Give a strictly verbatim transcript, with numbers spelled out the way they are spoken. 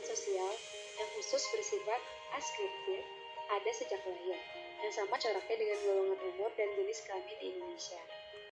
sosial yang khusus bersifat askriptif ada sejak lahir, yang sama coraknya dengan golongan umur dan jenis kelamin di Indonesia.